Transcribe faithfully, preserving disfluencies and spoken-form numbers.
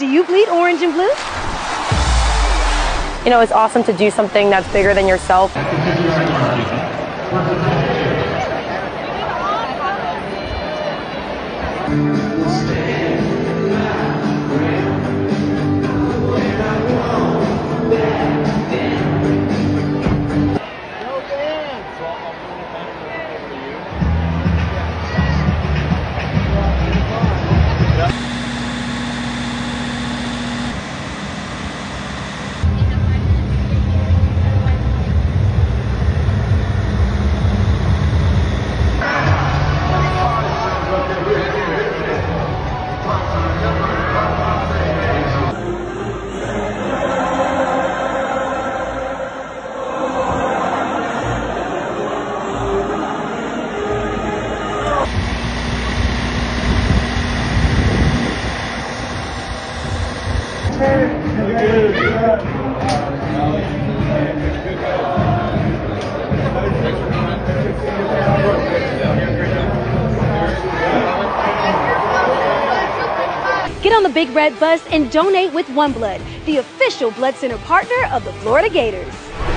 Do you bleed orange and blue? You know, it's awesome to do something that's bigger than yourself. Get on the big red bus and donate with OneBlood, the official blood center partner of the Florida Gators.